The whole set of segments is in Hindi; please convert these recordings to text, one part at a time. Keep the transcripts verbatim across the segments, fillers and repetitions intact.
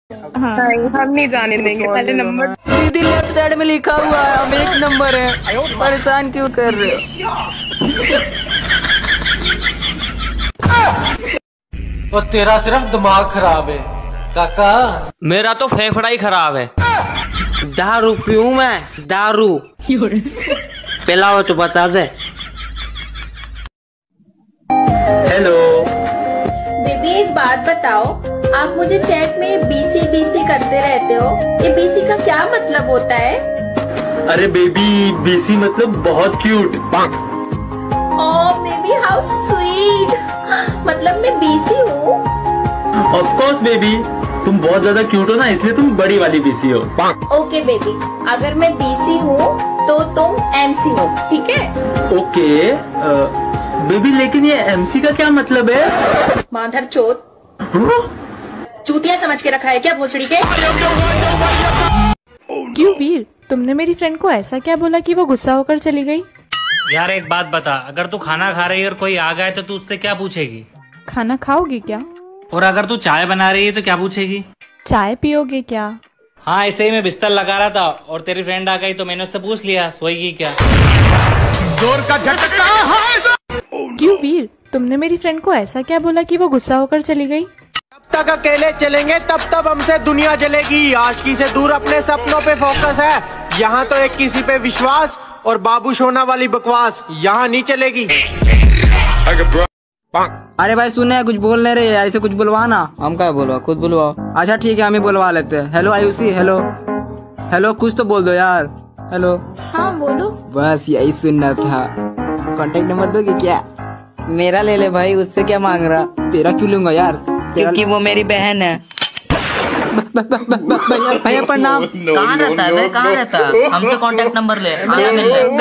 हाँ। हम नहीं जाने देंगे, पहले नंबर दीदी लेफ्ट साइड में लिखा हुआ है, हम एक नंबर है, परेशान क्यों कर रहे हो? और तेरा सिर्फ दिमाग खराब है काका। मेरा तो फेफड़ा ही खराब है। दारू पीऊं मैं? दारू पिला हो तो बता दे। हेलो बेबी, एक बात बताओ, आप मुझे चैट में बीसी बीसी करते रहते हो, ये बीसी का क्या मतलब होता है? अरे बेबी, बीसी मतलब बहुत cute. Oh baby, how sweet. मतलब मैं बीसी हूँ? ऑफ कोर्स बेबी, तुम बहुत ज्यादा क्यूट हो ना, इसलिए तुम बड़ी वाली बीसी हो। ओके बेबी, अगर मैं बीसी हूँ तो तुम एमसी हो, ठीक है? ओके बेबी, लेकिन ये एमसी का क्या मतलब है? माधर चोत, चूतिया समझ के रखा है क्या भोसड़ी के? क्यों वीर, तुमने मेरी फ्रेंड को ऐसा क्या बोला कि वो गुस्सा होकर चली गई? यार एक बात बता, अगर तू खाना खा रही है और कोई आ गया तो तू उससे क्या पूछेगी? खाना खाओगे क्या? और अगर तू चाय बना रही है तो क्या पूछेगी? चाय पियोगे क्या? हाँ, ऐसे ही मैं बिस्तर लगा रहा था और तेरी फ्रेंड आ गई तो मैंने उससे पूछ लिया सोएगी क्या। जोर का झटका है। क्यों वीर, तुमने मेरी फ्रेंड को ऐसा क्या बोला कि वो गुस्सा होकर चली गई? जब तक अकेले चलेंगे तब तक हमसे दुनिया जलेगी। आशिकी से दूर अपने सपनों पे फोकस है। यहाँ तो एक किसी पे विश्वास और बाबू सोना वाली बकवास यहाँ नहीं चलेगी। अरे भाई सुने, कुछ बोल नहीं रहे, ऐसे कुछ बुलवाना। हम क्या बोलवा, खुद बुलवाओ। अच्छा ठीक है, हम ही बुलवा लेते हैं। हेलो आयुषी, हेलो हेलो, कुछ तो बोल दो यार। हेलो। हाँ बोलो। बस यही सुनना था। कांटेक्ट नंबर दोगे क्या? मेरा ले ले भाई, उससे क्या मांग रहा? तेरा क्यों लूंगा यार, क्योंकि वो मेरी बहन है। भैया प्रणाम। कहाँ रहता है भाई, कहाँ रहता है? हमसे कांटेक्ट नंबर ले, आया मिल ले।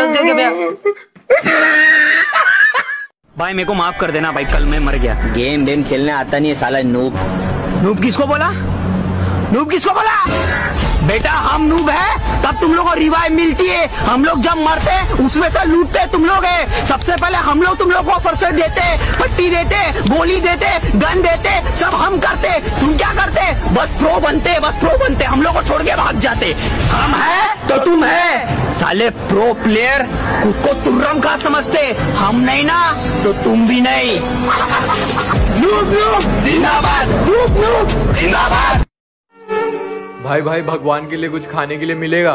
भाई मेरे को माफ कर देना भाई, कल मैं मर गया। गेम वेम खेलने आता नहीं है साला नूब। नूब किसको बोला? नूब किसको बोला? बेटा हम नूब है तब तुम लोग को रिवाइव मिलती है। हम लोग जब मरते हैं उसमें तो लूटते तुम लोग है। सबसे पहले हम लोग तुम लोग को परसेंट देते, पट्टी देते, गोली देते, गन देते, सब हम करते। तुम क्या करते? बस प्रो बनते, बस प्रो बनते, हम लोग को छोड़ के भाग जाते। हम है तो तुम है। साले प्रो प्लेयर खुद को तुर्रम का समझते, हम नहीं ना तो तुम भी नहीं। नूब नूब जिंदाबाद, नूब नूब जिंदाबाद। भाई भाई भगवान के लिए कुछ खाने के लिए मिलेगा?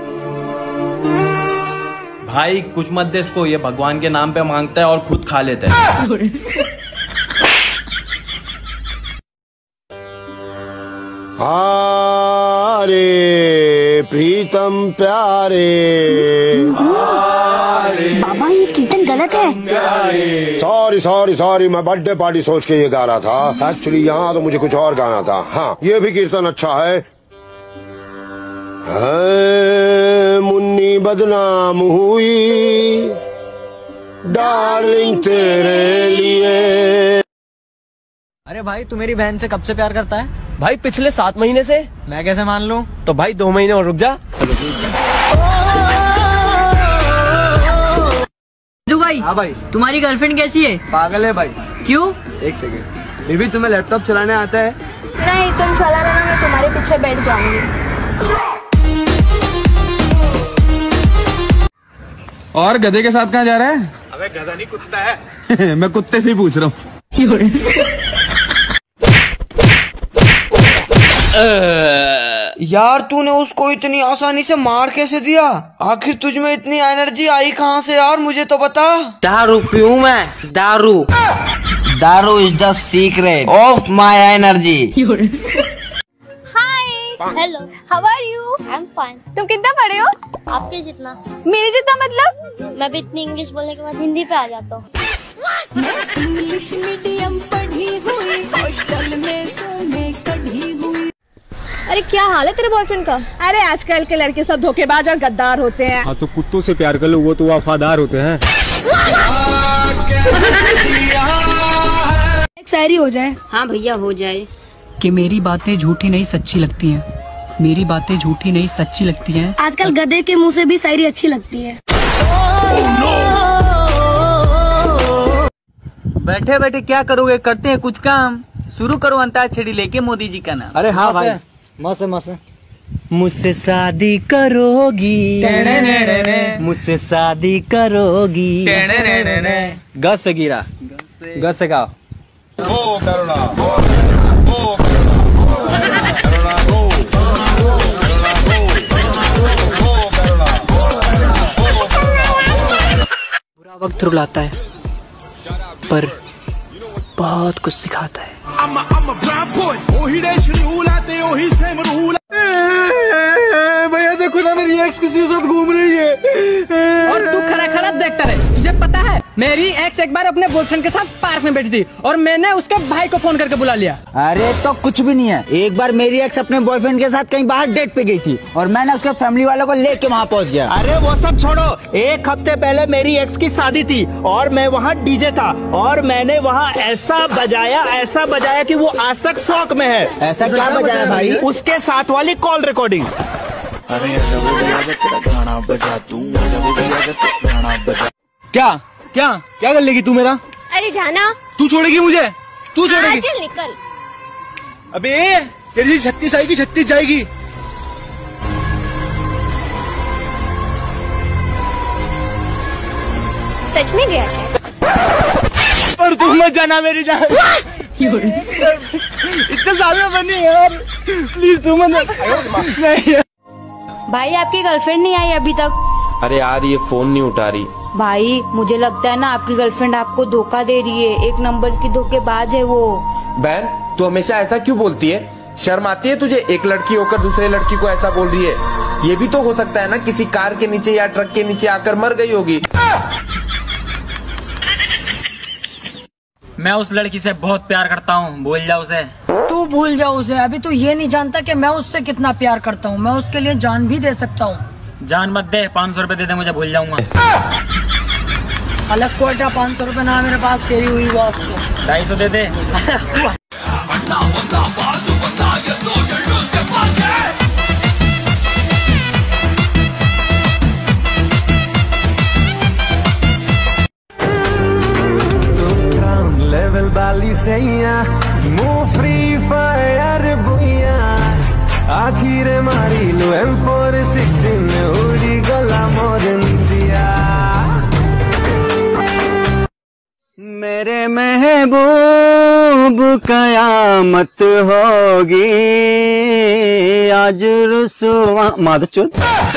भाई कुछ मत दे इसको, ये भगवान के नाम पे मांगता है और खुद खा लेता है। अरे प्रीतम प्यारे, बाबा ये कीर्तन गलत है। सॉरी सॉरी सॉरी, मैं बर्थडे पार्टी सोच के ये गा रहा था। एक्चुअली यहाँ तो मुझे कुछ और गाना था। हाँ ये भी कीर्तन अच्छा है। है मुन्नी बदनाम हुई डार्लिंग तेरे लिए। अरे भाई तू मेरी बहन से कब से प्यार करता है? भाई पिछले सात महीने से। मैं कैसे मान लूं? तो भाई दो महीने और रुक जा। दो भाई। हाँ भाई, तुम्हारी गर्लफ्रेंड कैसी है? पागल है भाई। क्यों? एक सेकंड बेबी, तुम्हें लैपटॉप चलाने आता है? नहीं, तुम चला लेना, मैं तुम्हारे पीछे बैठ जाऊंगी। और गधे के साथ कहाँ जा रहा है? अबे गधा नहीं कुत्ता है। मैं कुत्ते से ही पूछ रहा हूँ। यार तूने उसको इतनी आसानी से मार कैसे दिया? आखिर तुझ में इतनी एनर्जी आई कहाँ से यार, मुझे तो बता। दारू पीऊं मैं? दारू दारू is the secret of my energy. Hello, how are you? I am fine. तुम कितना पढ़े हो? आपके जितना। मेरे जितना मतलब? मैं भी इतनी इंग्लिश बोलने के बाद हिंदी पे आ जाता हूँ। इंग्लिश मीडियम पढ़ी हुई, हॉस्टल में सोने कढ़ी हुई। अरे क्या हाल है तेरे बॉयफ्रेंड का? अरे आजकल के लड़के सब धोखेबाज और गद्दार होते हैं। हाँ तो कुत्तों से प्यार कर लो, वो तो वफादार होते हैं। एक शायरी हो जाए। हाँ भैया हो जाए। कि मेरी बातें झूठी नहीं सच्ची लगती हैं, मेरी बातें झूठी नहीं सच्ची लगती हैं। आजकल गधे के मुंह से भी शायरी अच्छी लगती है। बैठे बैठे क्या करोगे, करते हैं कुछ काम। शुरू करो अंताक्षरी लेके मोदी जी का नाम। अरे हाँ भाई, मौसम मौसम मुझसे शादी करोगी, मुझसे शादी करोगी। ग से गिरा, ग से गाओ। बुरा वक्त रुलाता है पर बहुत कुछ सिखाता है। भैया देखो ना मेरी एक्स किसी के साथ घूम रही है और तू खड़ा खड़ा देखता रहे। तुझे पता है मेरी एक्स एक बार अपने बॉयफ्रेंड के साथ पार्क में बैठी थी और मैंने उसके भाई को फोन करके बुला लिया। अरे तो कुछ भी नहीं है। एक बार मेरी एक्स अपने बॉयफ्रेंड के साथ कहीं बाहर डेट पे गई थी और मैंने उसके फैमिली वालों को लेके वहाँ पहुँच गया। अरे वो सब छोड़ो, एक हफ्ते पहले मेरी एक्स की शादी थी और मैं वहाँ डीजे था और मैंने वहाँ ऐसा बजाया ऐसा बजाया कि वो आज तक शौक में है। ऐसा क्या बजाया भाई? उसके साथ वाली कॉल रिकॉर्डिंग। क्या क्या क्या कर लेगी तू मेरा? अरे जाना। तू छोड़ेगी मुझे? तू छोड़ेगी? हाँ, चल निकल। अबे तेरी छत्तीस आएगी छत्तीस जाएगी। सच में गया शायद। और तू मत जाना मेरी जान। इतने साल में बनी यार, प्लीज तू मत। नहीं भाई आपकी गर्लफ्रेंड नहीं आई अभी तक? अरे यार ये फोन नहीं उठा रही। भाई मुझे लगता है ना आपकी गर्लफ्रेंड आपको धोखा दे रही है। एक नंबर की धोखेबाज है वो। बहन तू हमेशा ऐसा क्यों बोलती है? शर्म आती है तुझे? एक लड़की होकर दूसरे लड़की को ऐसा बोल रही है। ये भी तो हो सकता है ना किसी कार के नीचे या ट्रक के नीचे आकर मर गई होगी। मैं उस लड़की से बहुत प्यार करता हूँ, भूल जा उसे। तू भूल जा उसे। अभी तू ये नहीं जानता कि मैं उससे कितना प्यार करता हूँ। मैं उसके लिए जान भी दे सकता हूँ। जान मत दे, पाँच सौ रूपए दे दे मुझे, भूल जाऊंगा। अलग कोटा पाँच सौ रूपए ना मेरे पास, तेरी हुई बॉस से ढाई सौ दे दे। लेवल बाली सैया मो फ्री फायर बुइया आखिर मारी लो एम फोर सिक्सटीन उड़ी गला मोरन दिया। मेरे महबूब कयामत होगी आज रुसवा माधुचुत।